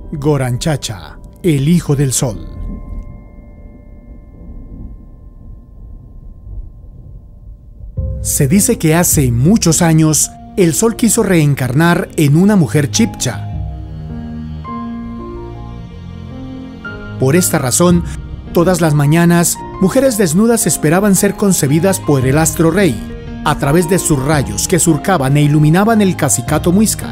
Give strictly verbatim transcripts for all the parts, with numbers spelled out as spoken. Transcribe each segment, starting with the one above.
Goranchacha, el hijo del sol. Se dice que hace muchos años el sol quiso reencarnar en una mujer chibcha. Por esta razón, todas las mañanas, mujeres desnudas esperaban ser concebidas por el astro rey, a través de sus rayos que surcaban e iluminaban el Cacicato Muisca.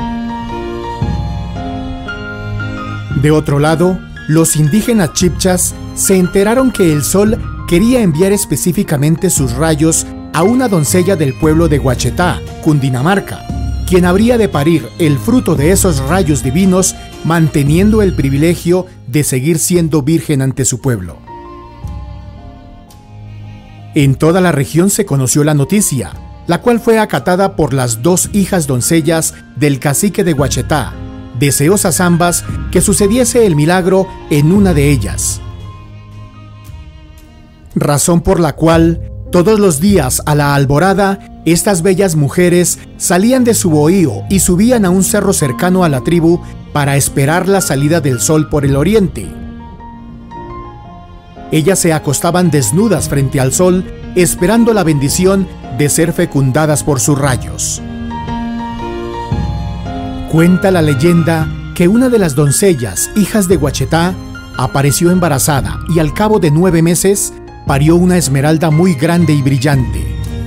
De otro lado, los indígenas chibchas se enteraron que el sol quería enviar específicamente sus rayos a una doncella del pueblo de Huachetá, Cundinamarca, quien habría de parir el fruto de esos rayos divinos, manteniendo el privilegio de seguir siendo virgen ante su pueblo. En toda la región se conoció la noticia, la cual fue acatada por las dos hijas doncellas del cacique de Huachetá, deseosas ambas que sucediese el milagro en una de ellas. Razón por la cual, todos los días a la alborada, estas bellas mujeres salían de su bohío y subían a un cerro cercano a la tribu para esperar la salida del sol por el oriente. Ellas se acostaban desnudas frente al sol, esperando la bendición de ser fecundadas por sus rayos. Cuenta la leyenda que una de las doncellas, hijas de Huachetá, apareció embarazada y al cabo de nueve meses parió una esmeralda muy grande y brillante.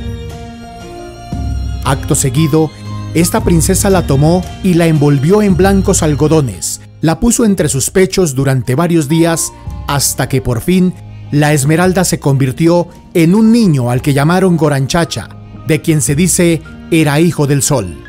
Acto seguido, esta princesa la tomó y la envolvió en blancos algodones, la puso entre sus pechos durante varios días, hasta que por fin la esmeralda se convirtió en un niño al que llamaron Goranchacha, de quien se dice era hijo del sol.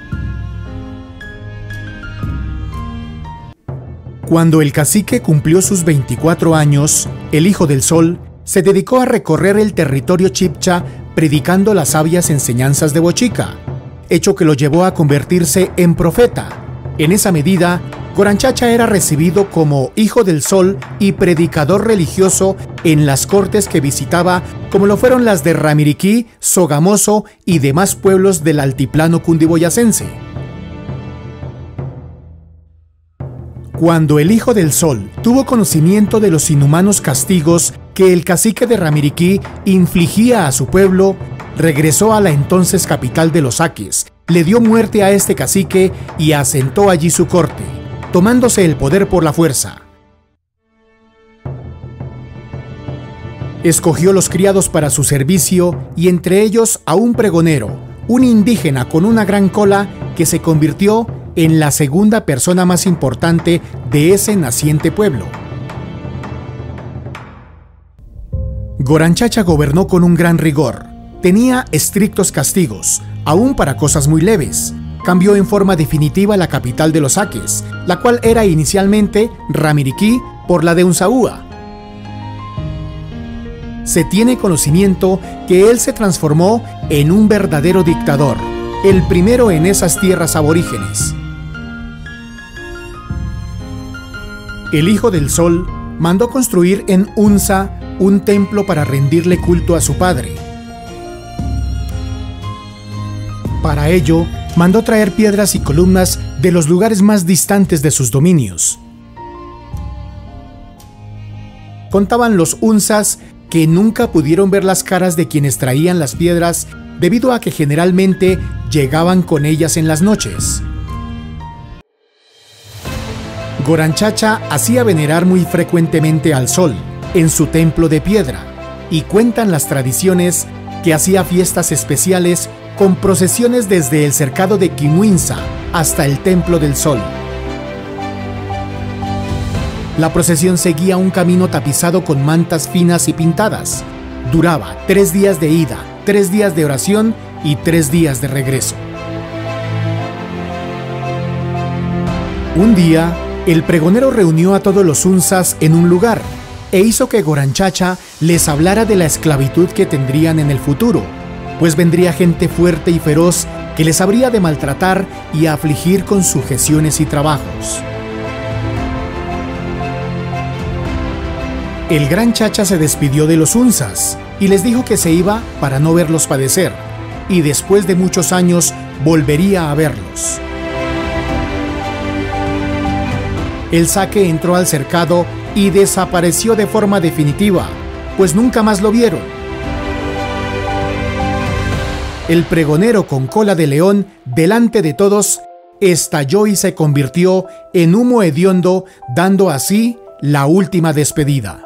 Cuando el cacique cumplió sus veinticuatro años, el hijo del sol se dedicó a recorrer el territorio chibcha predicando las sabias enseñanzas de Bochica, hecho que lo llevó a convertirse en profeta. En esa medida, Goranchacha era recibido como hijo del sol y predicador religioso en las cortes que visitaba, como lo fueron las de Ramiriquí, Sogamoso y demás pueblos del altiplano cundiboyacense. Cuando el hijo del sol tuvo conocimiento de los inhumanos castigos que el cacique de Ramiriquí infligía a su pueblo, regresó a la entonces capital de los Aques, le dio muerte a este cacique y asentó allí su corte, tomándose el poder por la fuerza. Escogió los criados para su servicio y entre ellos a un pregonero, un indígena con una gran cola que se convirtió en la segunda persona más importante de ese naciente pueblo. Goranchacha gobernó con un gran rigor. Tenía estrictos castigos, aún para cosas muy leves. Cambió en forma definitiva la capital de los Aques, la cual era inicialmente Ramiriquí, por la de Unzaúa. Se tiene conocimiento que él se transformó en un verdadero dictador, el primero en esas tierras aborígenes. El hijo del sol mandó construir en Unza un templo para rendirle culto a su padre. Para ello, mandó traer piedras y columnas de los lugares más distantes de sus dominios. Contaban los unzas que nunca pudieron ver las caras de quienes traían las piedras debido a que generalmente llegaban con ellas en las noches. Goranchacha hacía venerar muy frecuentemente al sol en su templo de piedra y cuentan las tradiciones que hacía fiestas especiales con procesiones desde el cercado de Quimuinza hasta el templo del sol. La procesión seguía un camino tapizado con mantas finas y pintadas. Duraba tres días de ida, tres días de oración y tres días de regreso. Un día, el pregonero reunió a todos los unzas en un lugar e hizo que Goranchacha les hablara de la esclavitud que tendrían en el futuro, pues vendría gente fuerte y feroz que les habría de maltratar y afligir con sujeciones y trabajos. El gran Chacha se despidió de los unzas y les dijo que se iba para no verlos padecer, y después de muchos años volvería a verlos. El saque entró al cercado y desapareció de forma definitiva, pues nunca más lo vieron. El pregonero con cola de león, delante de todos, estalló y se convirtió en humo hediondo, dando así la última despedida.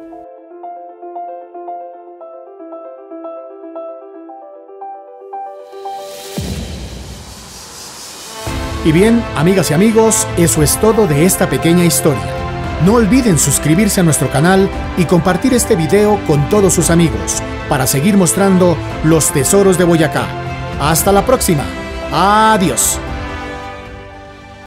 Y bien, amigas y amigos, eso es todo de esta pequeña historia. No olviden suscribirse a nuestro canal y compartir este video con todos sus amigos para seguir mostrando los tesoros de Boyacá. Hasta la próxima. Adiós.